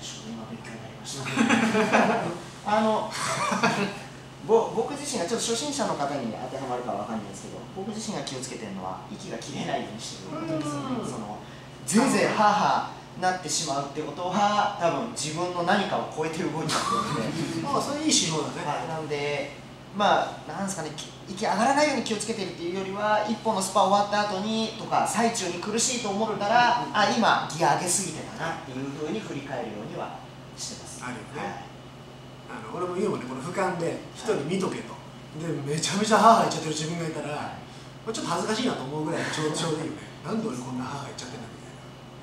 しょう、今勉強になりました僕自身がちょっと初心者の方に当てはまるかは分かんないですけど、僕自身が気をつけてるのは息が切れないようにしてることですよね。ぜいぜいはあはあなってしまうってことは多分自分の何かを超えて動いちゃってるのでそれいい指導だね。 なのでなんですかね、息上がらないように気をつけてるっていうよりは、一本のスパ終わった後にとか最中に苦しいと思ったら、今ギア上げすぎてたなっていうふうに振り返るようにはしてます。 あるよね。俺も言うもんね、この俯瞰で一人見とけと。でめちゃめちゃハーハー言っちゃってる自分がいたら、ちょっと恥ずかしいなと思うぐらいちょうどいいよね。なんで俺こんなハーハー言っちゃってんだみたいな。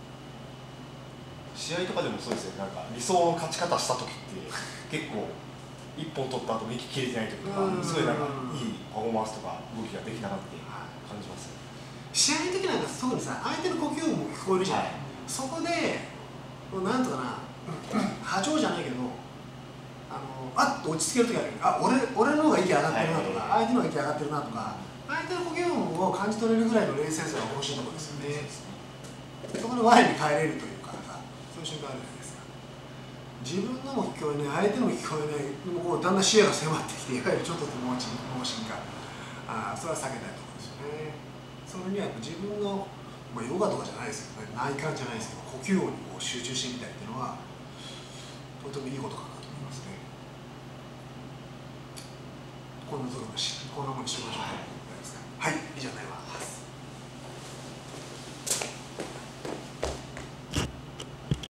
試合とかでもそうですよ。なんか理想の勝ち方した時って結構一本取った後も息切れてない時とか、すごいなんかいいパフォーマンスとか動きができたなって感じます。 試合の時なんか特にさ、相手の呼吸も聞こえるじゃん。そこでなんとかな、波長じゃないけど、あっと落ち着ける時あるよね。俺の方が息上がってるなとか、相手の方が息上がってるなとか、相手の呼吸音を感じ取れるぐらいの冷静さが欲しいところですよね。そこで我に返れるというか、そういう瞬間あるじゃないですか。自分のも聞こえない、相手のも聞こえない、でもだんだん視野が迫ってきて、いわゆるちょっと盲信か、それは避けたいところですよね。それにはやっぱ自分の、ヨガとかじゃないですけどね、内観じゃないですけど、呼吸音に集中してみたりっていうのは、とてもいいことかなと思いますね。こんなものにしましょう。はい、以上になります。